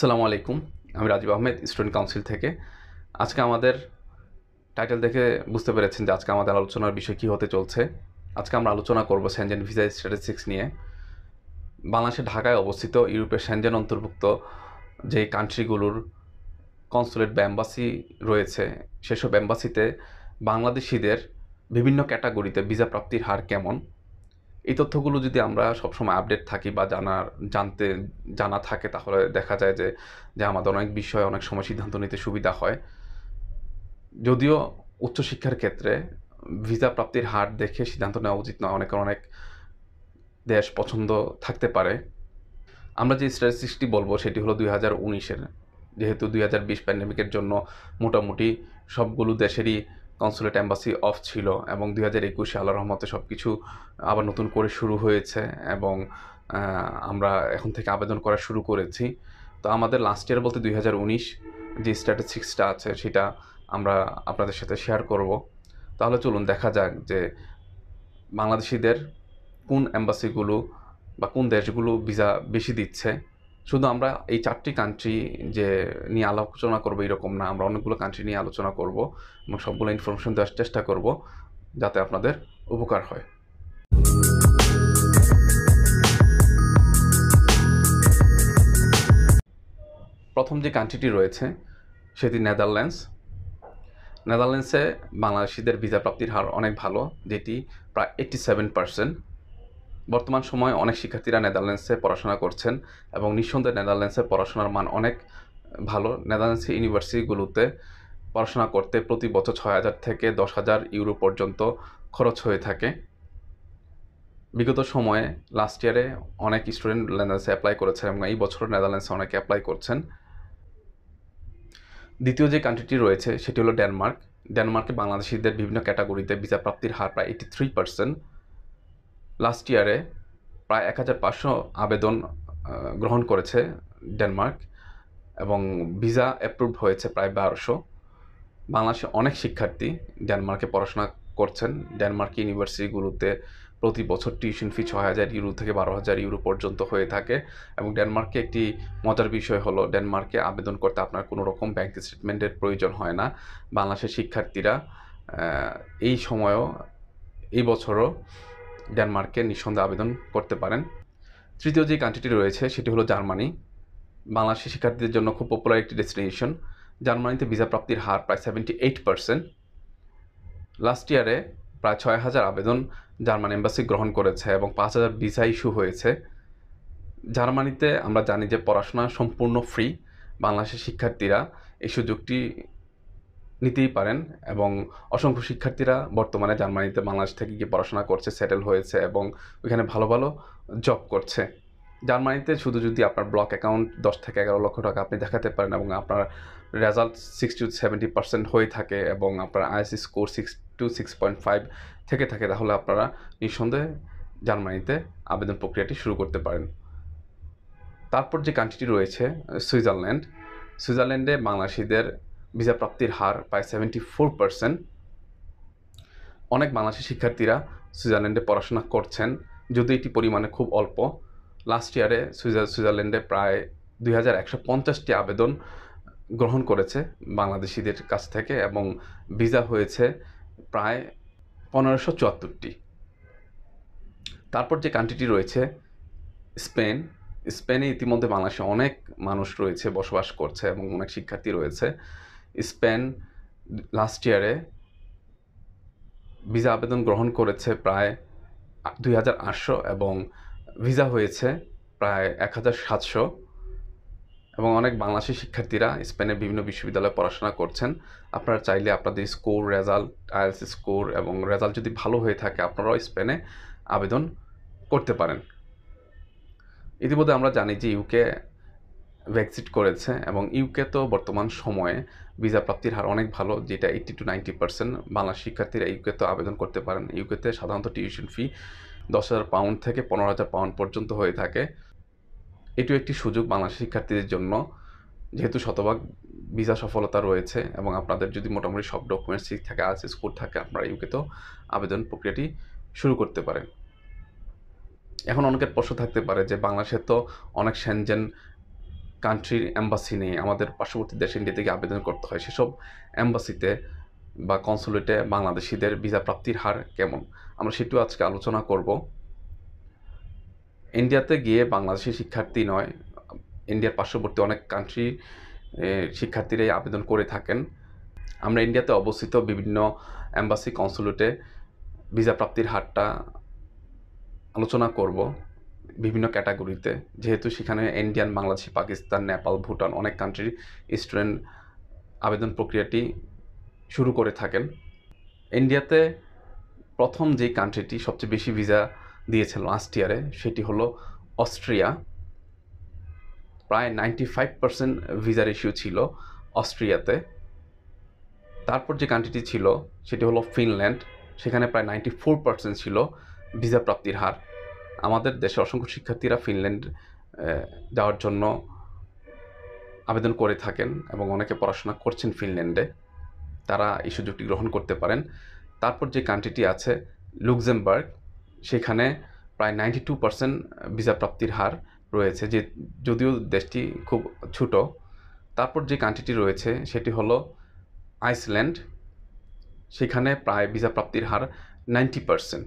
আসসালামু আলাইকুম। আমি রাজীব আহমেদ, স্টুডেন্ট কাউন্সিল থেকে। আজকে আমাদের টাইটেল দেখে বুঝতে পেরেছেন যে আজকে আমাদের আলোচনার বিষয় কী হতে চলছে। আজকে আমরা আলোচনা করব সেনজেন ভিসা স্ট্যাটিস্টিক্স নিয়ে। বাংলাদেশের ঢাকায় অবস্থিত ইউরোপের সেনজেন অন্তর্ভুক্ত যে কান্ট্রিগুলোর কনসুলেট বা এম্বাসি রয়েছে, সেসব এম্বাসিতে বাংলাদেশিদের বিভিন্ন ক্যাটাগরিতে ভিসা প্রাপ্তির হার কেমন, এই তথ্যগুলো যদি আমরা সবসময় আপডেট থাকি বা জানা থাকে, তাহলে দেখা যায় যে আমাদের অনেক বিষয়ে অনেক সময় সিদ্ধান্ত নিতে সুবিধা হয়। যদিও উচ্চশিক্ষার ক্ষেত্রে ভিসা প্রাপ্তির হার দেখে সিদ্ধান্ত নেওয়া উচিত নয়, অনেক দেশ পছন্দ থাকতে পারে। আমরা যে স্ট্যাটিস্টিক্সটি বলবো সেটি হলো 2019-এর। যেহেতু 2020 প্যান্ডেমিকের জন্য মোটামুটি সবগুলো দেশেরই কনসুলেট এম্বাসি অফ ছিল, এবং 2021-এ আল্লাহর রহমতে সব কিছু আবার নতুন করে শুরু হয়েছে, এবং আমরা এখন থেকে আবেদন করা শুরু করেছি। তো আমাদের লাস্ট ইয়ার বলতে 2019 যে স্ট্যাটিস্টিক্সটা আছে সেটা আমরা আপনাদের সাথে শেয়ার করব। তাহলে চলুন দেখা যাক যে বাংলাদেশিদের কোন এম্বাসিগুলো বা কোন দেশগুলো ভিসা বেশি দিচ্ছে। শুধু আমরা এই 4টি কান্ট্রি যে নিয়ে আলোচনা করবো এরকম না, আমরা অনেকগুলো কান্ট্রি নিয়ে আলোচনা করব এবং সবগুলো ইনফরমেশন দেওয়ার চেষ্টা করব যাতে আপনাদের উপকার হয়। প্রথম যে কান্ট্রিটি রয়েছে সেটি নেদারল্যান্ডস। নেদারল্যান্ডসে বাংলাদেশিদের ভিসা প্রাপ্তির হার অনেক ভালো, যেটি প্রায় 87%। বর্তমান সময়ে অনেক শিক্ষার্থীরা নেদারল্যান্ডসে পড়াশোনা করছেন এবং নিঃসন্দেহে নেদারল্যান্ডসের পড়াশোনার মান অনেক ভালো। নেদারল্যান্ডসের ইউনিভার্সিটিগুলোতে পড়াশোনা করতে প্রতি বছর 6,000 থেকে 10,000 ইউরো পর্যন্ত খরচ হয়ে থাকে। বিগত সময়ে লাস্ট ইয়ারে অনেক স্টুডেন্ট নেদারল্যান্ডসে অ্যাপ্লাই করেছেন এবং এই বছর নেদারল্যান্ডসে অনেকে অ্যাপ্লাই করছেন। দ্বিতীয় যে কান্ট্রিটি রয়েছে সেটি হলো ডেনমার্ক। ডেনমার্কে বাংলাদেশিদের বিভিন্ন ক্যাটাগরিতে ভিসা প্রাপ্তির হার প্রায় 83%। লাস্ট ইয়ারে প্রায় 1,500 আবেদন গ্রহণ করেছে ডেনমার্ক, এবং ভিসা অ্যাপ্রুভড হয়েছে প্রায় 1200। বাংলাদেশে অনেক শিক্ষার্থী ডেনমার্কে পড়াশোনা করছেন। ডেনমার্ক ইউনিভার্সিটিগুলোতে প্রতি বছর টিউশন ফি 6,000 ইউরো থেকে 12,000 ইউরো পর্যন্ত হয়ে থাকে। এবং ডেনমার্কে একটি মজার বিষয় হলো, ডেনমার্কে আবেদন করতে আপনার কোনো রকম ব্যাংক স্টেটমেন্টের প্রয়োজন হয় না। বাংলাদেশের শিক্ষার্থীরা এই বছরও ডেনমার্কে নিঃসন্দেহে আবেদন করতে পারেন। তৃতীয় যে কান্ট্রিটি রয়েছে সেটি হলো জার্মানি। বাংলাদেশি শিক্ষার্থীদের জন্য খুব পপুলার একটি ডেস্টিনেশন। জার্মানিতে ভিসা প্রাপ্তির হার প্রায় 78%। লাস্ট ইয়ারে প্রায় 6,000 আবেদন জার্মান এম্বাসি গ্রহণ করেছে এবং 5,000 ভিসা ইস্যু হয়েছে। জার্মানিতে আমরা জানি যে পড়াশোনা সম্পূর্ণ ফ্রি। বাংলাদেশের শিক্ষার্থীরা এই সুযোগটি নিতেই পারেন, এবং অসংখ্য শিক্ষার্থীরা বর্তমানে জার্মানিতে বাংলাদেশ থেকে গিয়ে পড়াশোনা করছে, সেটেল হয়েছে এবং ওইখানে ভালো ভালো জব করছে। জার্মানিতে শুধু যদি আপনার ব্লক অ্যাকাউন্ট 10 থেকে 11 লক্ষ টাকা আপনি দেখাতে পারেন এবং আপনার রেজাল্ট 60 to 70% হয়ে থাকে এবং আপনার আইএসসি স্কোর 6 to 6.5 থেকে থাকে, তাহলে আপনারা নিঃসন্দেহে জার্মানিতে আবেদন প্রক্রিয়াটি শুরু করতে পারেন। তারপর যে কান্ট্রিটি রয়েছে সুইজারল্যান্ড। সুইজারল্যান্ডে বাংলাদেশিদের ভিসা প্রাপ্তির হার প্রায় 74%। অনেক বাংলাদেশি শিক্ষার্থীরা সুইজারল্যান্ডে পড়াশোনা করছেন, যদিও এটি পরিমাণে খুব অল্প। লাস্ট ইয়ারে সুইজারল্যান্ডে প্রায় 2,150টি আবেদন গ্রহণ করেছে বাংলাদেশিদের কাছ থেকে, এবং ভিসা হয়েছে প্রায় 1,574টি। তারপর যে কান্ট্রিটি রয়েছে স্পেন। স্পেনে ইতিমধ্যে বাংলাদেশে অনেক মানুষ রয়েছে, বসবাস করছে এবং অনেক শিক্ষার্থী রয়েছে। স্পেন লাস্ট ইয়ারে ভিসা আবেদন গ্রহণ করেছে প্রায় 2,800 এবং ভিসা হয়েছে প্রায় 1,700, এবং অনেক বাংলাদেশি শিক্ষার্থীরা স্পেনের বিভিন্ন বিশ্ববিদ্যালয়ে পড়াশোনা করছেন। আপনারা চাইলে আপনাদের স্কোর, রেজাল্ট, আইএলটিএস স্কোর এবং রেজাল্ট যদি ভালো হয়ে থাকে আপনারাও স্পেনে আবেদন করতে পারেন। ইতিমধ্যে আমরা জানি যে ইউকে ব্রেক্সিট করেছে, এবং ইউকে তো বর্তমান সময়ে ভিসা প্রাপ্তির হার অনেক ভালো, যেটা 80 to 90%। বাংলাদেশ শিক্ষার্থীরা ইউকেতে আবেদন করতে পারেন। ইউকেতে সাধারণত টিউশন ফি 10,000 পাউন্ড থেকে 15,000 পাউন্ড পর্যন্ত হয়ে থাকে। এটিও একটি সুযোগ বাংলাদেশ শিক্ষার্থীদের জন্য, যেহেতু শতভাগ ভিসা সফলতা রয়েছে এবং আপনাদের যদি মোটামুটি সব ডকুমেন্টস ঠিক থাকে, আইএলটিএস স্কোর থাকে, আপনারা ইউকেতেও আবেদন প্রক্রিয়াটি শুরু করতে পারেন। এখন অনেকের প্রশ্ন থাকতে পারে যে বাংলাদেশে তো অনেক সেনজেন কান্ট্রির এম্বাসি নেই, আমাদের পার্শ্ববর্তী দেশ ইন্ডিয়া থেকে আবেদন করতে হয়, সেসব এম্বাসিতে বা কনসুলেটে বাংলাদেশিদের ভিসা প্রাপ্তির হার কেমন, আমরা সেটিও আজকে আলোচনা করব। ইন্ডিয়াতে গিয়ে বাংলাদেশি শিক্ষার্থী নয়, ইন্ডিয়ার পার্শ্ববর্তী অনেক কান্ট্রি শিক্ষার্থীরাই আবেদন করে থাকেন। আমরা ইন্ডিয়াতে অবস্থিত বিভিন্ন এম্বাসি কনসুলেটে ভিসা প্রাপ্তির হারটা আলোচনা করব বিভিন্ন ক্যাটাগরিতে, যেহেতু সেখানে ইন্ডিয়ান, বাংলাদেশি, পাকিস্তান, নেপাল, ভুটান অনেক কান্ট্রির স্টুডেন্ট আবেদন প্রক্রিয়াটি শুরু করে থাকেন। ইন্ডিয়াতে প্রথম যে কান্ট্রিটি সবচেয়ে বেশি ভিসা দিয়েছে লাস্ট ইয়ারে সেটি হলো অস্ট্রিয়া। প্রায় 95% ভিসার ইস্যু ছিল অস্ট্রিয়াতে। তারপর যে কান্ট্রিটি ছিল সেটি হলো ফিনল্যান্ড, সেখানে প্রায় 94% ছিল ভিসা প্রাপ্তির হার। আমাদের দেশের অসংখ্য শিক্ষার্থীরা ফিনল্যান্ড যাওয়ার জন্য আবেদন করে থাকেন এবং অনেকে পড়াশোনা করছেন ফিনল্যান্ডে, তারা এই সুযোগটি গ্রহণ করতে পারেন। তারপর যে কান্ট্রিটি আছে লুক্সেমবার্গ, সেখানে প্রায় 92% ভিসা প্রাপ্তির হার রয়েছে, যে যদিও দেশটি খুব ছোট। তারপর যে কান্ট্রিটি রয়েছে সেটি হলো আইসল্যান্ড, সেখানে প্রায় ভিসা প্রাপ্তির হার 90%।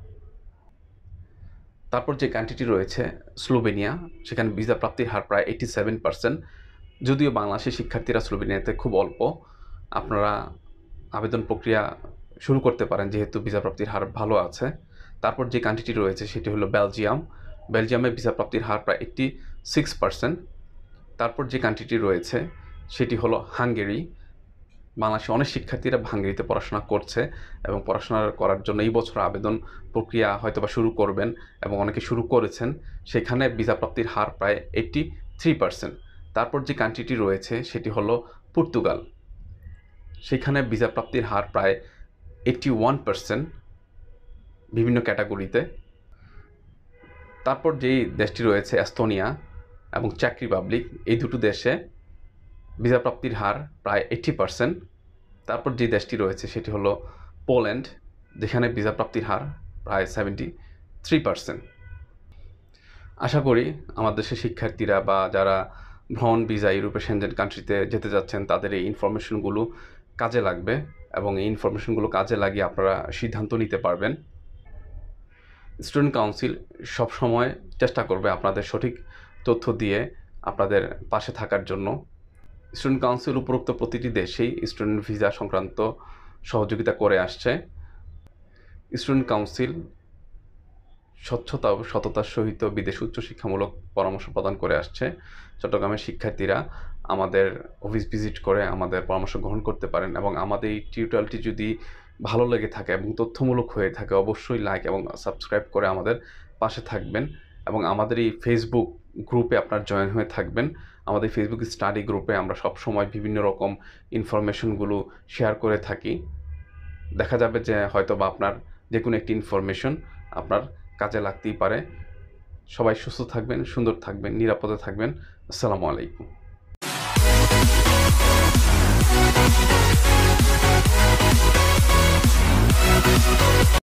তারপর যে কান্ট্রিটি রয়েছে স্লোভেনিয়া, সেখানে ভিসা প্রাপ্তির হার প্রায় 87%। যদিও বাংলাদেশের শিক্ষার্থীরা স্লোভেনিয়াতে খুব অল্প, আপনারা আবেদন প্রক্রিয়া শুরু করতে পারেন যেহেতু ভিসা প্রাপ্তির হার ভালো আছে। তারপর যে কান্ট্রিটি রয়েছে সেটি হলো বেলজিয়াম, বেলজিয়ামে ভিসা প্রাপ্তির হার প্রায় 86%। তারপর যে কান্ট্রিটি রয়েছে সেটি হলো হাঙ্গেরি, বাংলাদেশে অনেক শিক্ষার্থীরা হাঙ্গেরিতে পড়াশোনা করছে এবং পড়াশোনা করার জন্য এই বছর আবেদন প্রক্রিয়া হয়তোবা শুরু করবেন এবং অনেকে শুরু করেছেন, সেখানে ভিসা প্রাপ্তির হার প্রায় 83%। তারপর যে কান্ট্রিটি রয়েছে সেটি হলো পর্তুগাল, সেখানে ভিসা প্রাপ্তির হার প্রায় 81% বিভিন্ন ক্যাটাগরিতে। তারপর যেই দেশটি রয়েছে এস্তোনিয়া এবং চেক রিপাবলিক, এই দুটো দেশে ভিসা প্রাপ্তির হার প্রায় 80%। তারপর যে দেশটি রয়েছে সেটি হলো পোল্যান্ড, যেখানে ভিসা প্রাপ্তির হার প্রায় 73%। আশা করি আমার দেশের শিক্ষার্থীরা বা যারা ভ্রমণ ভিসা ইউরোপের সেনজেন কান্ট্রিতে যেতে যাচ্ছেন তাদের এই ইনফরমেশনগুলো কাজে লাগবে এবং এই ইনফরমেশনগুলো কাজে লাগিয়ে আপনারা সিদ্ধান্ত নিতে পারবেন। স্টুডেন্ট কাউন্সিল সবসময় চেষ্টা করবে আপনাদের সঠিক তথ্য দিয়ে আপনাদের পাশে থাকার জন্য। স্টুডেন্ট কাউন্সিল উপরোক্ত প্রতিটি দেশেই স্টুডেন্ট ভিসা সংক্রান্ত সহযোগিতা করে আসছে। স্টুডেন্ট কাউন্সিল স্বচ্ছতা ও সততার সহিত বিদেশ উচ্চশিক্ষামূলক পরামর্শ প্রদান করে আসছে। চট্টগ্রামের শিক্ষার্থীরা আমাদের অফিস ভিজিট করে আমাদের পরামর্শ গ্রহণ করতে পারেন এবং আমাদের এই টিউটোরিয়ালটি যদি ভালো লেগে থাকে এবং তথ্যমূলক হয়ে থাকে অবশ্যই লাইক এবং সাবস্ক্রাইব করে আমাদের পাশে থাকবেন এবং আমাদের এই ফেসবুক গ্রুপে আপনার জয়েন হয়ে থাকবেন। আমাদের ফেসবুক স্টাডি গ্রুপে আমরা সবসময় বিভিন্ন রকম ইনফরমেশনগুলো শেয়ার করে থাকি। দেখা যাবে যে হয়তো বা আপনার যে কোনো একটি ইনফরমেশন আপনার কাজে লাগতেই পারে। সবাই সুস্থ থাকবেন, সুন্দর থাকবেন, নিরাপদে থাকবেন। আসসালামু আলাইকুম।